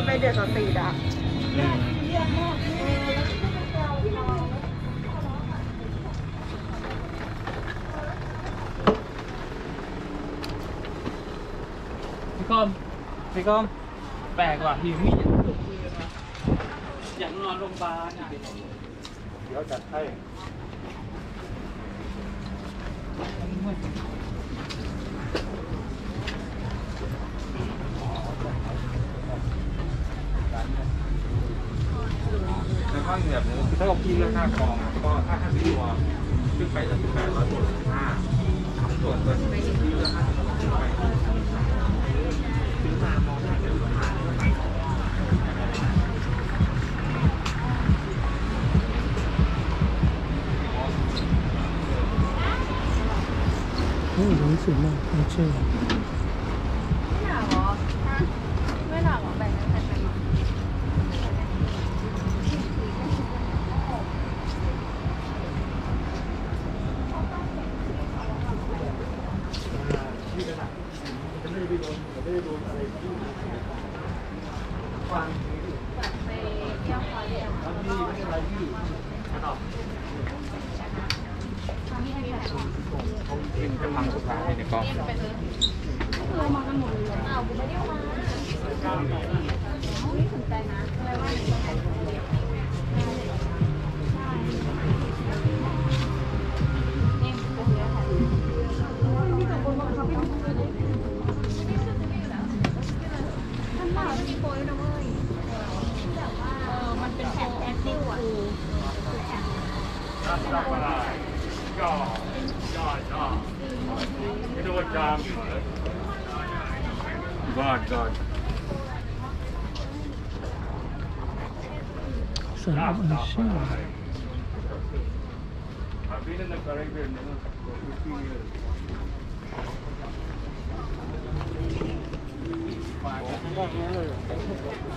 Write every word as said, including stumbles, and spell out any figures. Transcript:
ไปเดือดสตรีทอ่ะพี่คอมพี่คอมแปลกว่ะหิวมีอย่างสุกเลยนะอยากนอนโรงพยาบาลอ่ะเดี๋ยวจัดให้แล้วก็แบบนี้ถ้าเราพี่เลือกห้ากองก็ถ้าห้าสิบตัวขึ้นไปจะสิบแปดร้อยตัวห้าส่วนตัวที่เลือกห้าสิบตัวขึ้นไปซื้อมามองหาเดี๋ยวราคาโอ้ยสวยมากไม่เชื่อไม่หนาวหรอไม่หนาวหรอแบ่งกันใครไปมาที่กระดาษจะไม่ได้โดนไม่ได้โดนอะไรที่ฟังไปเที่ยวคอยเรียนแล้วที่ไม่ใช่อะไรที่ขนมเขากินกำลังสุดท้ายในกองเรามากันหมดเลยอ้าวกูไม่ได้มาไม่สนใจนะอะไรว่ามีแต่คนบอกเขาไม่รู้เลยท่านหน้ามีโปรยนะเว้ยเออมันเป็นแผ่นแอคทิวอ่ะรับรับอะไรย่อย่อย่อไม่โดนจามก่อนก่อนสารอันเชื่อ I've been in the Caribbean you know, for fifteen years. Five.